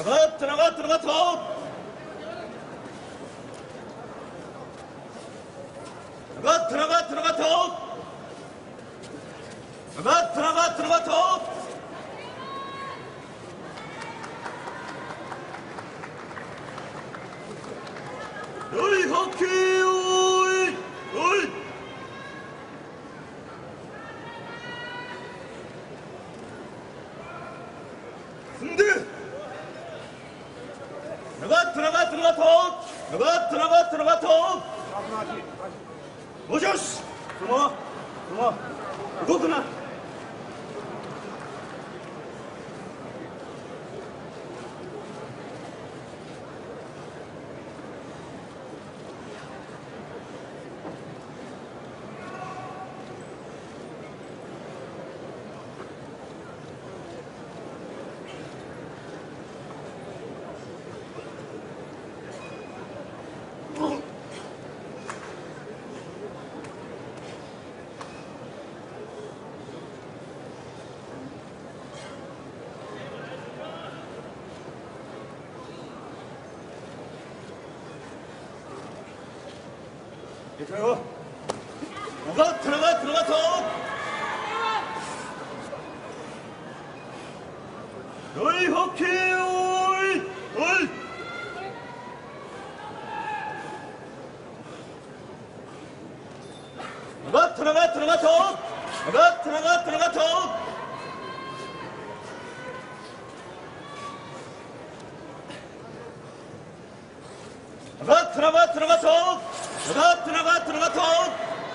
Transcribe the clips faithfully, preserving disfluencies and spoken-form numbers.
들어가 들어가 들어가 더 들어가 들어가 들어가 더 들어가 들어가 들어가 더 어이 호키 어이 어이 승대 들어가 들어가 들어가 더 들어가 들어가 들어가 더 오셔스 들어와 들어와 그거구나 들어가 들어가 들어가 더 어이 호키 어이 어이 들어가 들어가 들어가 더 들어가 들어가 들어가 더 들어가 들어가 들어가 더 들어가 들어가 들어가 더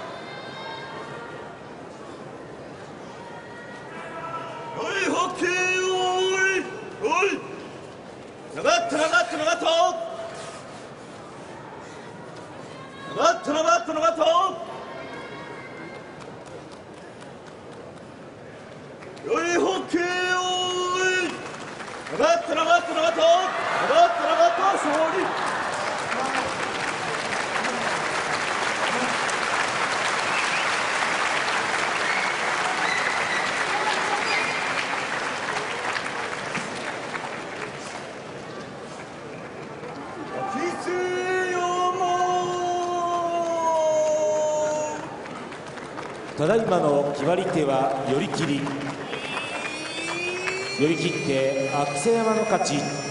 어이 호키 어이 어이 들어가 들어가 들어가 더 들어가 들어가 들어가 더 어이 호키 어이 들어가 들어가 들어가 더 들어가 들어가 더 소리 ただいまの決まり手は寄り切り。寄り切って阿久瀬山の勝ち。